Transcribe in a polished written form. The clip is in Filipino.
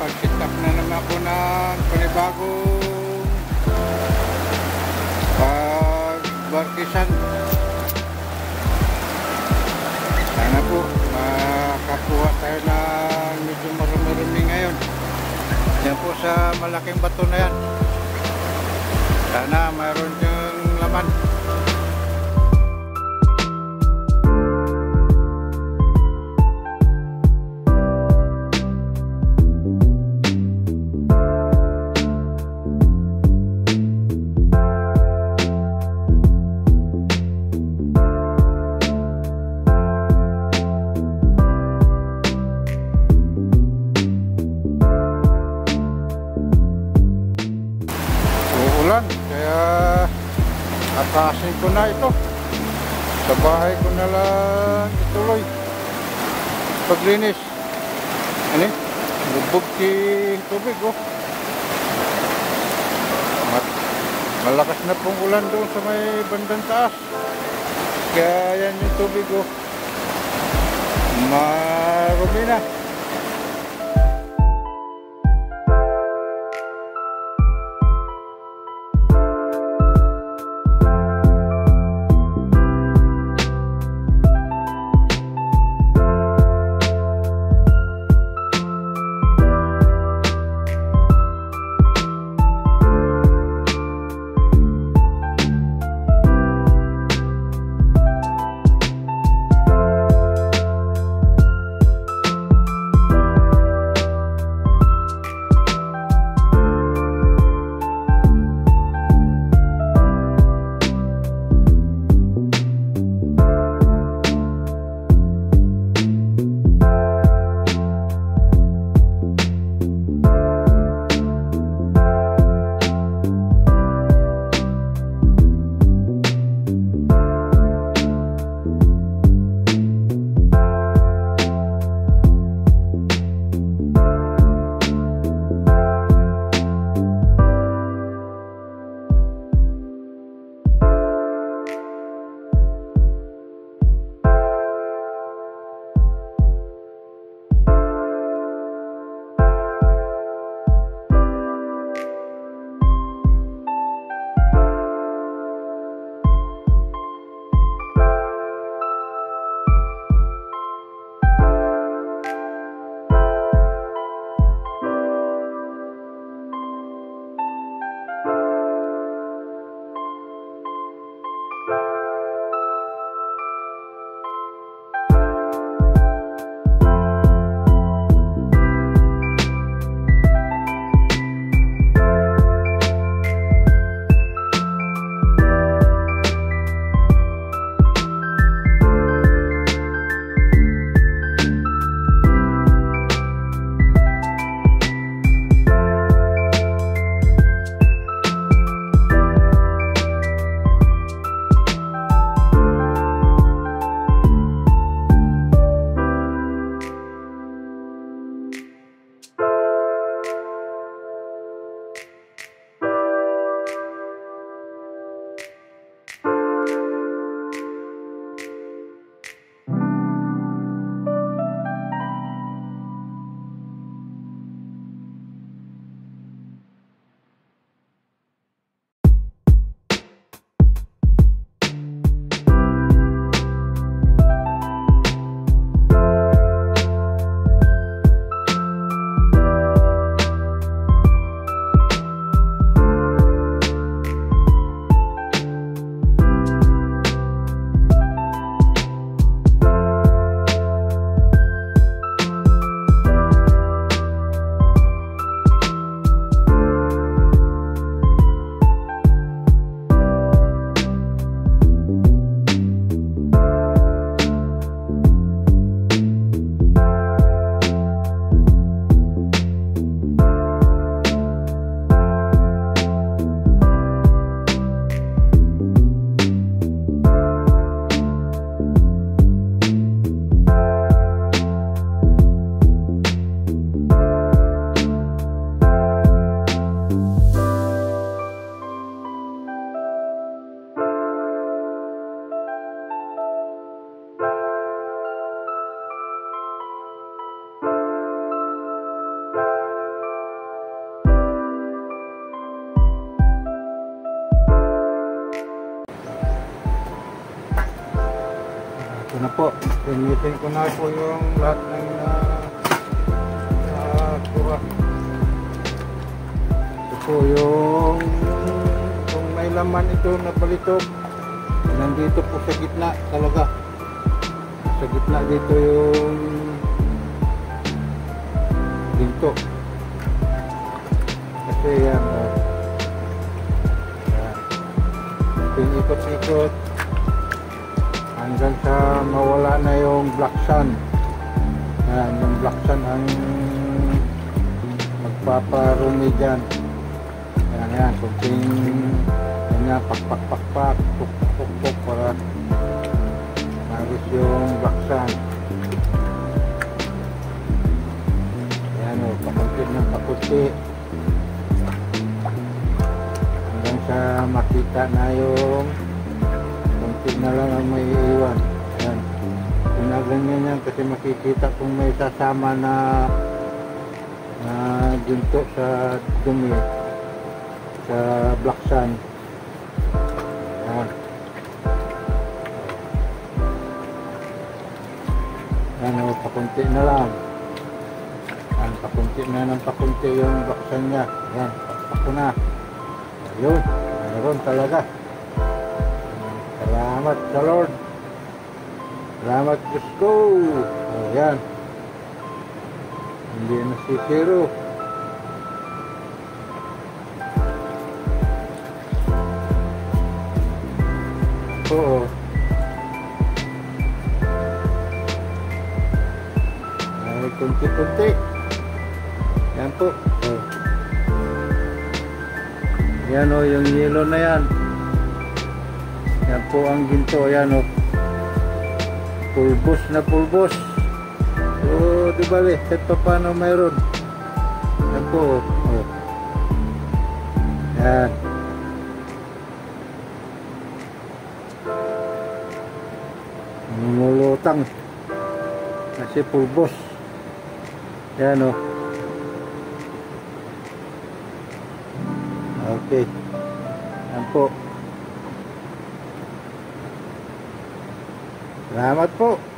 nakapag-sit up na naman ako ng panibagong pagbarkisan. Sana po makakuha tayo ng medyo marumi-rumi ngayon. Yan po sa malaking bato na yan. Sana mayroon yung laman. Kaya atasin ko na ito. Sa bahay ko na lang ituloy paglinis. Ano? Lubog yung tubig, oh. Malakas na pong ulan doon sa may bandang taas. Kaya yan yung tubig, oh. Marumi na. Initin ko na po yung lahat ng kuha. Ito po yung kung may laman ito na balitok, nandito po sa gitna talaga. Sa gitna dito yung ginto. Kasi yan, ikot-ikot hanggang sa mawala na yung black sun. Yan, yung black sun ang magpaparumi dyan. Yan, kunting yan, pak-pak-pak-pak, puk-puk-puk para maris yung black sun. Yan o, pakunti ng pakunti hanggang sa makita na yung kunti na lang ang may iwan. Yan, ginaganyan yan kasi makikita kung may sasama na ginto sa dumi sa black sun. Yan. Yan o, pakunti na lang. Yan, pakunti na ng pakunti yung black sun niya. Yan, pakpak na. Ayun, mayroon talaga. Salamat sa Lord. Salamat Diyos ko. O, yan. Hindi nasisiro. Oo. Ay, kunti-kunti. Yan po. O. Yan o, yung yellow na yan. Yan po ang ginto. Yan o. Pulbos na pulbos. So, di ba kahit pa paano mayroon. Yan po. O. Yan. Lumulutang. Kasi pulbos. Yan o. Okay. Yan po. Salamat po.